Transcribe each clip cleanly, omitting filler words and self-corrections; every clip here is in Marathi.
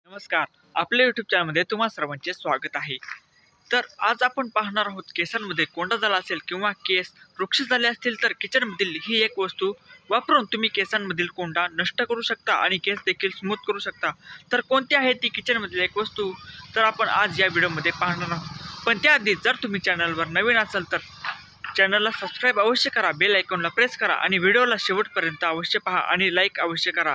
नमस्कार. आपल्या यूट्यूब चॅनलमध्ये तुम्हा सर्वांचे स्वागत आहे. तर आज आपण पाहणार आहोत केसांमध्ये कोंडा झाला असेल किंवा केस वृक्ष झाले असतील तर किचनमधील ही एक वस्तू वापरून तुम्ही केसांमधील कोंडा नष्ट करू शकता आणि केस देखील स्मूथ करू शकता. तर कोणती आहे ती किचनमधील एक वस्तू तर आपण आज या व्हिडिओमध्ये पाहणार आहोत. पण त्याआधी जर तुम्ही चॅनलवर नवीन असाल तर चॅनलला सबस्क्राईब अवश्य करा, बेल आयकॉनला प्रेस करा आणि व्हिडिओला शेवटपर्यंत अवश्य पहा आणि लाईक अवश्य करा.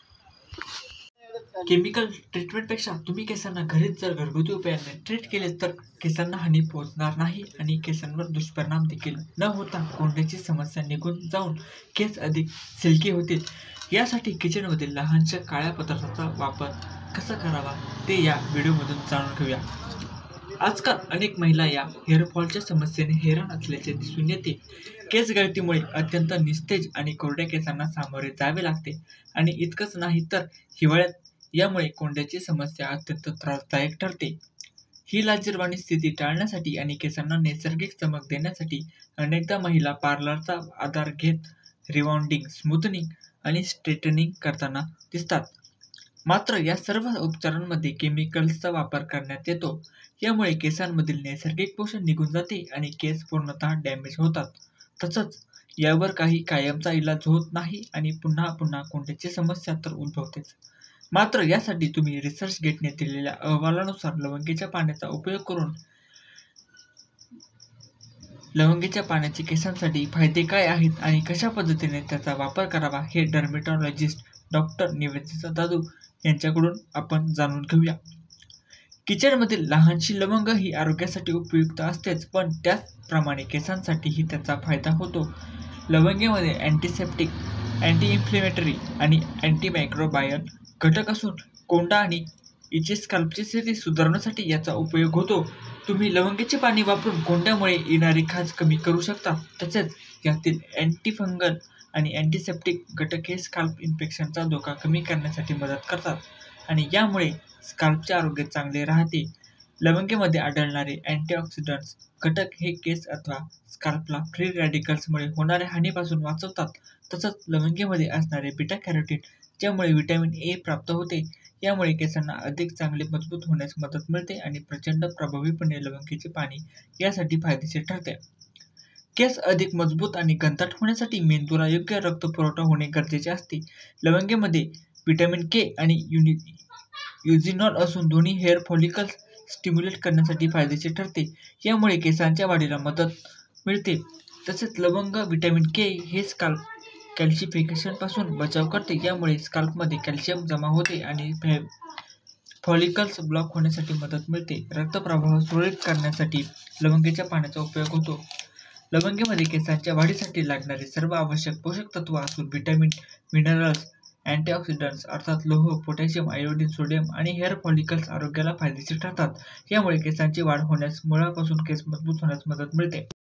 केमिकल ट्रीटमेंटपेक्षा तुम्ही केसांना घरीच जर घरगुती उपायाने ट्रीट केले तर केसांना हानी पोहोचणार नाही आणि केसांवर दुष्परिणाम देखील न होता कोंड्याची समस्या निघून जाऊन केस अधिक सिल्की होतील. यासाठी किचनमधील लहानशा काळ्या पदार्थाचा वापर कसा करावा ते या व्हिडिओमधून जाणून घेऊया. आजकाल अनेक महिला या हेअरफॉलच्या समस्येने हैराण असल्याचे दिसून येते. केस गळतीमुळे अत्यंत निस्तेज आणि कोरड्या केसांना सामोरे जावे लागते आणि इतकंच नाही तर हिवाळ्यात यामुळे कोंड्याची समस्या अत्यंत त्रासदायक ठरते. ही लाजिरवाणी स्थिती टाळण्यासाठी आणि केसांना नैसर्गिक चमक देण्यासाठी अनेकदा महिला पार्लरचा आधार घेत रिवाउंडिंग, स्मूथनिंग आणि स्ट्रेटनिंग करताना दिसतात. मात्र या सर्व उपचारांमध्ये केमिकल्सचा वापर करण्यात येतो. यामुळे केसांमधील नैसर्गिक पोषण निघून जाते आणि केस पूर्णतः डॅमेज होतात. तसंच यावर काही कायमचा इलाज होत नाही आणि पुन्हा पुन्हा कोंड्याची समस्या तर उद्भवतेच. मात्र यासाठी तुम्ही रिसर्च गेटने दिलेल्या अहवालानुसार लवंगीच्या पाण्याचा उपयोग करून लवंगीच्या पाण्याचे केसांसाठी फायदे काय आहेत आणि कशा पद्धतीने त्याचा वापर करावा हे डर्मेटॉलॉजिस्ट डॉक्टर निवेदिता दादू यांच्याकडून आपण जाणून घेऊया. किचनमधील लहानशी लवंग ही आरोग्यासाठी उपयुक्त असतेच, पण त्याचप्रमाणे केसांसाठीही त्याचा फायदा होतो. लवंगेमध्ये अँटीसेप्टिक, अँटी इन्फ्लेमेटरी आणि अँटीमायक्रोबायल घटक असून कोंडा आणि इचे स्कॅल्पची स्थिती सुधारण्यासाठी याचा उपयोग होतो. तुम्ही लवंगीचे पाणी वापरून कोंड्यामुळे येणारी खाज कमी करू शकता. तसेच यातील अँटीफंगल आणि अँटीसेप्टिक घटक हे स्कॅल्प इन्फेक्शनचा धोका कमी करण्यासाठी मदत करतात आणि यामुळे स्कॅल्पचे आरोग्य चांगले राहते. लवंगेमध्ये आढळणारे अँटीऑक्सिडंट्स घटक हे केस अथवा स्कॅल्पला फ्री रॅडिकल्समुळे होणाऱ्या हानीपासून वाचवतात. तसंच लवंगेमध्ये असणारे बीटा कॅरोटीन ज्यामुळे व्हिटॅमिन ए प्राप्त होते. यामुळे केसांना अधिक चांगले मजबूत होण्यास मदत मिळते आणि प्रचंड प्रभावीपणे लवंगीचे पाणी यासाठी फायदेशीर ठरते. केस अधिक मजबूत आणि घनदाट होण्यासाठी मेंदूला योग्य रक्तपुरवठा होणे गरजेचे असते. लवंगेमध्ये व्हिटॅमिन के आणि युजिनॉल असून दोन्ही हेअर फॉलिकल्स स्टिम्युलेट करण्यासाठी फायदेशीर ठरते. यामुळे केसांच्या वाढीला मदत मिळते. तसेच लवंग व्हिटॅमिन के हे स्कॅल्प कॅल्शिफिकेशनपासून बचाव करते. यामुळे स्कॅल्पमध्ये कॅल्शियम जमा होते आणि फॉलिकल्स ब्लॉक होण्यासाठी मदत मिळते. रक्तप्रवाह सुरळीत करण्यासाठी लवंगीच्या पाण्याचा उपयोग होतो. लवंगेमध्ये केसांच्या वाढीसाठी लागणारे सर्व आवश्यक पोषक तत्व असून व्हिटॅमिन, मिनरल्स, अँटीऑक्सिडंट्स अर्थात लोह, पोटॅशियम, आयोडीन, सोडियम आणि हेअर फॉलिकल्स आरोग्याला फायदेशीर ठरतात. यामुळे केसांची वाढ होण्यास, मुळापासून केस मजबूत होण्यास मदत मिळते.